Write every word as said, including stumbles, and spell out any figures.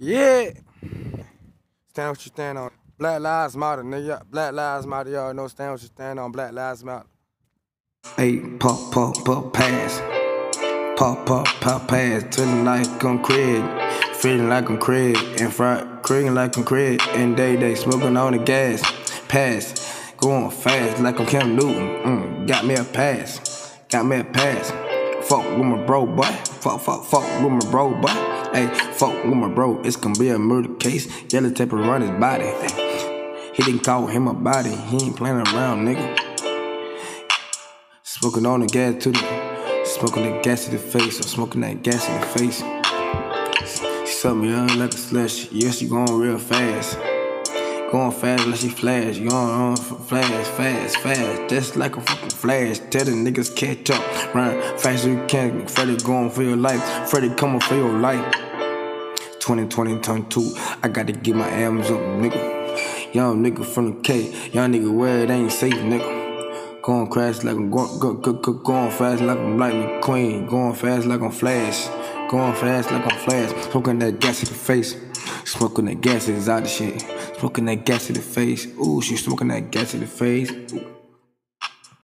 Yeah. Stand what you stand on. Black Lives Matter, nigga. Black Lives Matter, y'all know. Stand what you stand on. Black Lives Matter. Hey, pop, pop, pop, pass. Pop, pop, pop, pass. Feeling like I'm Craig. Feeling like I'm Craig. And fried, creaking like I'm Craig. And day, day, smoking on the gas. Pass. Going fast like I'm Cam Newton. Mm, got me a pass. Got me a pass. Fuck with my bro, boy. Fuck, fuck, fuck with my bro, boy. Hey, fuck with my bro. It's gonna be a murder case. Yellow tape around his body. He didn't call him a body. He ain't playing around, nigga. Smoking on the gas to the, smoking that gas to the face, or smoking that gas in the face. She suck me up like a slush. Yes, she going real fast. Going fast like she flash. You going on flash, fast, fast. Just like a fucking flash. Tell the niggas catch up. Run fast as you can. Freddy going for your life. Freddy coming for your life. twenty twenty, twenty-two. I gotta get my arms up, nigga. Young nigga from the K. Young nigga where it ain't safe, nigga. Going crash like I'm going, go, go, go, going fast like I'm Lightning Queen. Going fast like I'm Flash. Going fast like I'm Flash. Smoking that gas in the face. Smoking that gas is out of shit. Smoking that gas in the face. Ooh, she smoking that gas in the face. Ooh.